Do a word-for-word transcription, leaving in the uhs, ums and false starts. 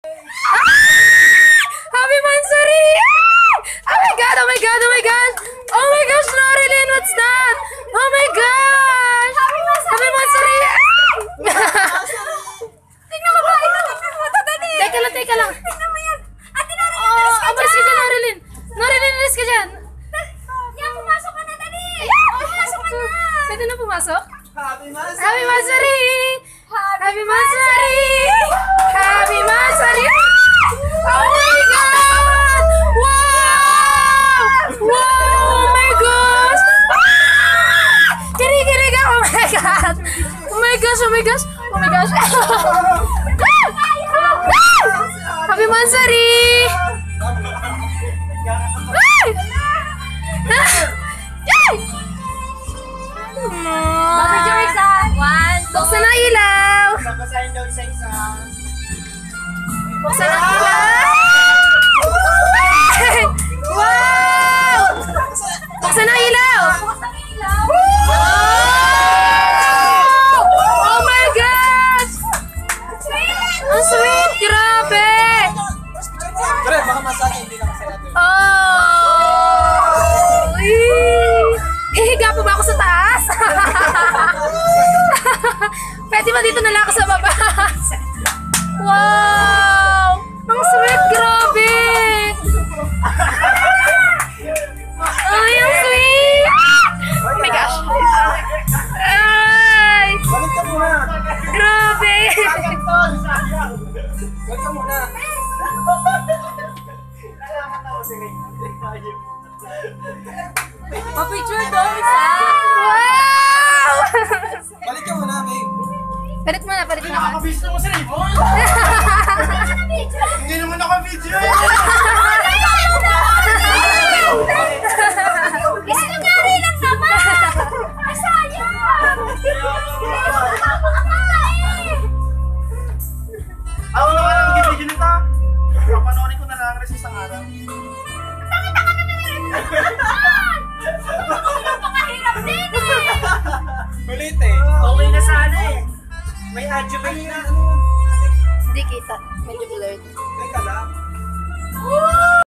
Happy Mansari! Oh my god, oh my god, oh my god! Oh my gosh, Norilyn, what's that? Oh my gosh! Happy Mansari! Tingnan mo ba? Tingnan mo ito, Dani! Teka lang, teka lang. Tingnan mo yan! Ate Norilyn, Oh, alis ka abalis ka dyan! dyan, Norilyn. Norilyn, alis ka dyan. Yan, pumasok ka na, Dani! Pumasok ka na! Pwede na pumasok? Happy Mansari! Happy Mansari! Happy Mansari! Happy Mansari! Oh my god! Wow! Wow! Oh my gosh! Ah! Kinikilig ako! Oh my god! Oh my gosh! Oh my gosh! Oh my gosh! Happy Mansari! Ay! Ay! Baka Joyce, ah! One, two, Buksan ang ilaw! Babasahin daw isa-isa. Buksan ang ilaw! Wow! Buksan ang ilaw! bukas ang ilaw! Oh my gosh! Ang sweet! Grabe! Pre, baka masaya, hindi lang masaya natin. Oh! Eee! Hihiga po ba ako sa taas? Pwede ba dito na lang ako sa baba? Wow! Ang sweet! Grabe! Ay, ang sweet! Oh my gosh! Ay! Balik ka muna! Grabe! Sayang, tol! Sayang! Balik ka muna! Pa-picture daw, isa! Wow! Balik ka muna, babe! Palit mo na, palit mo na. Nakakabis na mo sa ibon! Hindi naman naka-video! Isa nangyari lang naman! Ay, sayang! Ako naman ang gibigil nito! Papanoorin ko na lang rin sa isang araw. Napakahirap din eh! Ulit eh! Okay na sana eh! May adjuvant na! Hindi kita. Medyo blurred. Teka lang.